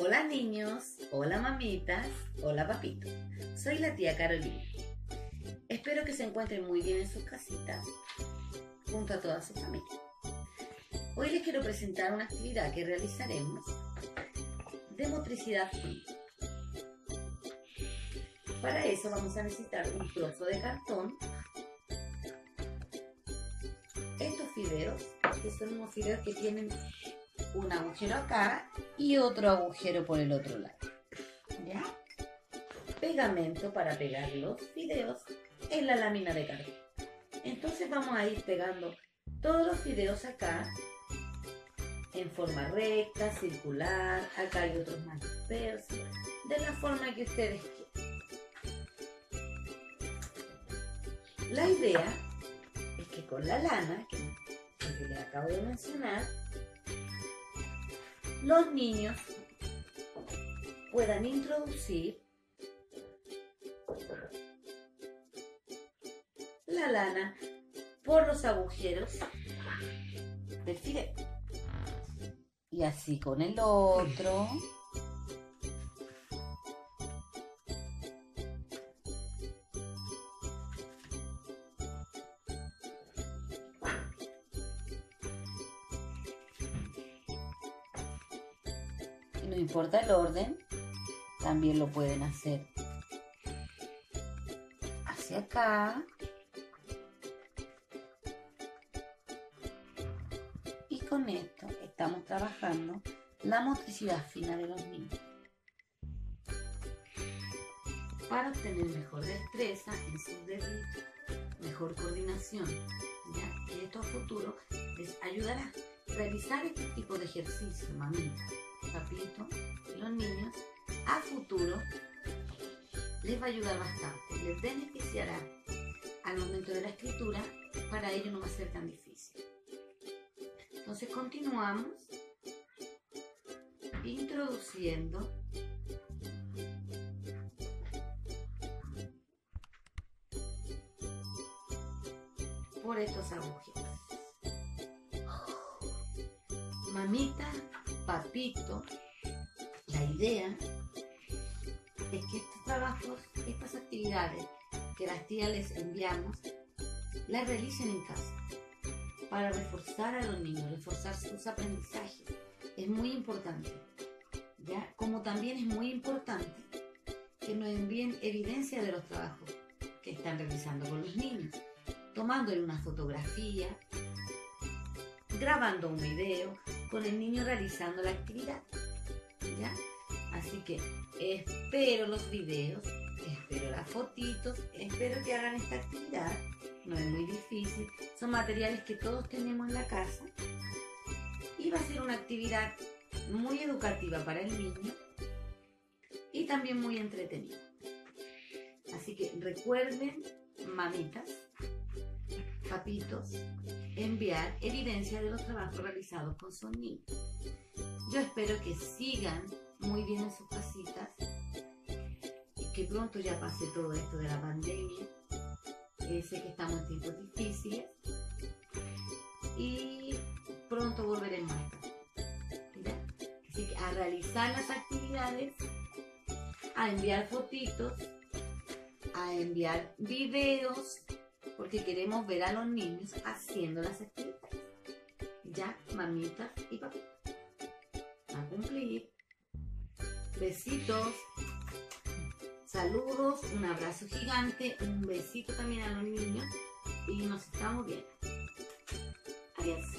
Hola niños, hola mamitas, hola papitos. Soy la tía Carolina. Espero que se encuentren muy bien en sus casitas, junto a toda su familia. Hoy les quiero presentar una actividad que realizaremos de motricidad fina. Para eso vamos a necesitar un trozo de cartón, estos fideos, que son unos fideos que tienen un agujero acá y otro agujero por el otro lado, ¿ya? Pegamento para pegar los fideos en la lámina de cartón. Entonces vamos a ir pegando todos los fideos acá en forma recta, circular. Acá hay otros más dispersos, de la forma que ustedes quieran. La idea es que con la lana que les acabo de mencionar, los niños puedan introducir la lana por los agujeros del fideo. Y así con el otro. Y no importa el orden, también lo pueden hacer hacia acá. Y con esto estamos trabajando la motricidad fina de los niños para obtener mejor destreza en sus deditos, mejor coordinación, ¿ya? Y esto a futuro les ayudará a realizar este tipo de ejercicio, mamita, papito, y los niños a futuro les va a ayudar bastante, les beneficiará al momento de la escritura. Para ello no va a ser tan difícil. Entonces continuamos introduciendo por estos agujeros. Mamita, papito, la idea es que estos trabajos, estas actividades que las tías les enviamos, las realicen en casa para reforzar a los niños, reforzar sus aprendizajes. Es muy importante, ¿ya? Como también es muy importante que nos envíen evidencia de los trabajos que están realizando con los niños, tomándole una fotografía, grabando un video con el niño realizando la actividad, ¿ya? Así que espero los videos, espero las fotitos, espero que hagan esta actividad. No es muy difícil, son materiales que todos tenemos en la casa y va a ser una actividad muy educativa para el niño y también muy entretenida. Así que recuerden, mamitas, papitos, enviar evidencia de los trabajos realizados con sus niños. Yo espero que sigan muy bien en sus casitas y que pronto ya pase todo esto de la pandemia. Sé que estamos en tiempos difíciles y pronto volveremos a estar, ¿ya? Así que a realizar las actividades, a enviar fotitos, a enviar videos, porque queremos ver a los niños haciendo las actividades. Ya, mamitas y papitos, a cumplir. Besitos. Saludos, un abrazo gigante, un besito también a los niños y nos estamos viendo. Adiós.